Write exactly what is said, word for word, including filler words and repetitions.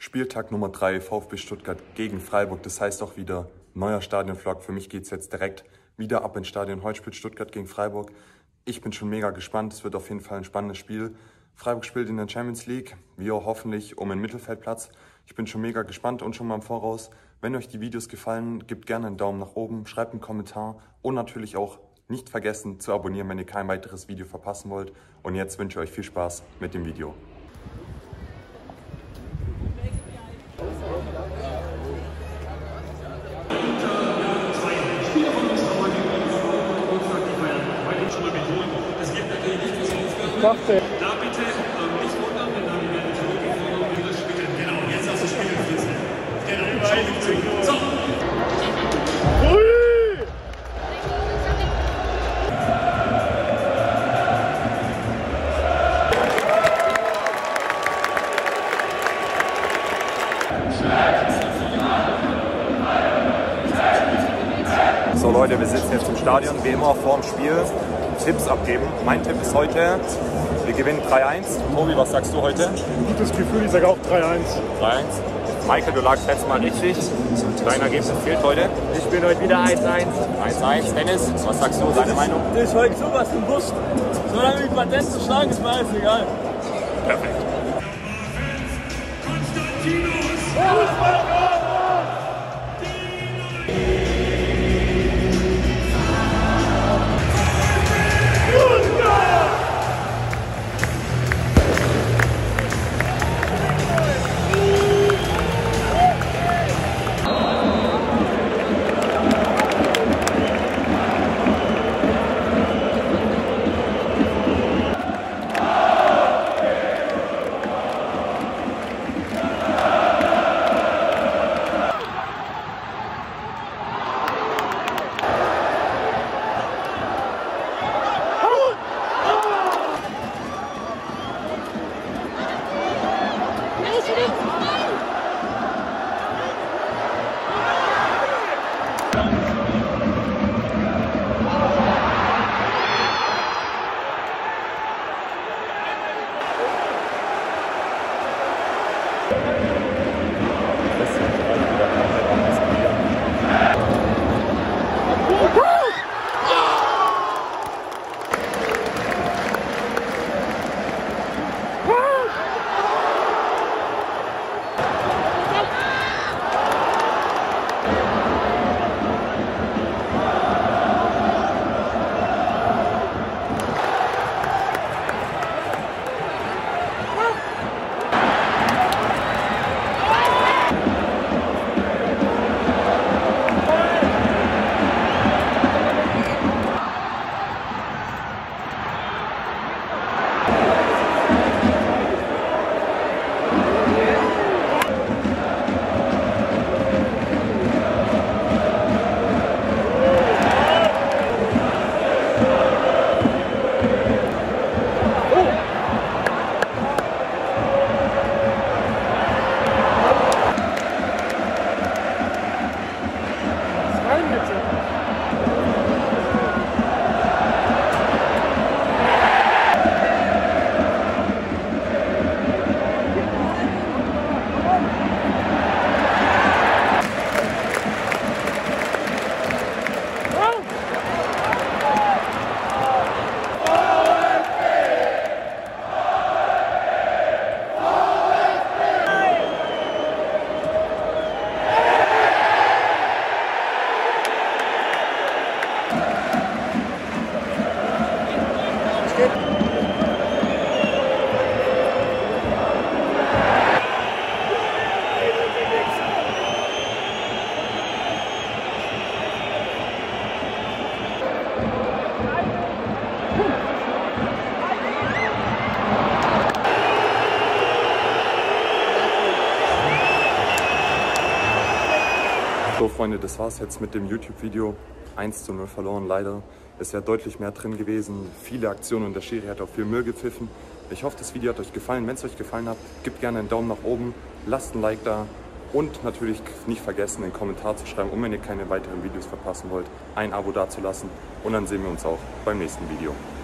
Spieltag Nummer drei, VfB Stuttgart gegen Freiburg. Das heißt auch wieder neuer Stadionvlog. Für mich geht es jetzt direkt wieder ab ins Stadion. Heute spielt Stuttgart gegen Freiburg. Ich bin schon mega gespannt. Es wird auf jeden Fall ein spannendes Spiel. Freiburg spielt in der Champions League, wir hoffentlich um einen Mittelfeldplatz. Ich bin schon mega gespannt und schon mal im Voraus. Wenn euch die Videos gefallen, gebt gerne einen Daumen nach oben, schreibt einen Kommentar und natürlich auch nicht vergessen zu abonnieren, wenn ihr kein weiteres Video verpassen wollt. Und jetzt wünsche ich euch viel Spaß mit dem Video. Da bitte ähm, nicht wundern, denn dann werden die Rückenforderungen wieder spielen. Genau, jetzt hast du Spiel fließen. Genau, schau so. So Leute, wir sitzen jetzt im Stadion, wie immer vor dem Spiel. Tipps abgeben. Mein Tipp ist heute, wir gewinnen drei eins. Tobi, was sagst du heute? Gutes Gefühl, ich sage auch drei eins. drei eins. Michael, du lagst letztes Mal richtig. Dein Ergebnis fehlt heute. Ich bin heute wieder eins eins. eins eins. Dennis, was sagst du, deine Meinung? Das ist heute sowas im Bus. Solange die Patent zu schlagen ist, mir alles egal. Perfekt. So Freunde, das war's jetzt mit dem YouTube-Video. eins zu null verloren, leider. Es wäre deutlich mehr drin gewesen. Viele Aktionen und der Schiri hat auch viel Müll gepfiffen. Ich hoffe, das Video hat euch gefallen. Wenn es euch gefallen hat, gebt gerne einen Daumen nach oben, lasst ein Like da und natürlich nicht vergessen, einen Kommentar zu schreiben, um wenn ihr keine weiteren Videos verpassen wollt, ein Abo dazulassen. Und dann sehen wir uns auch beim nächsten Video.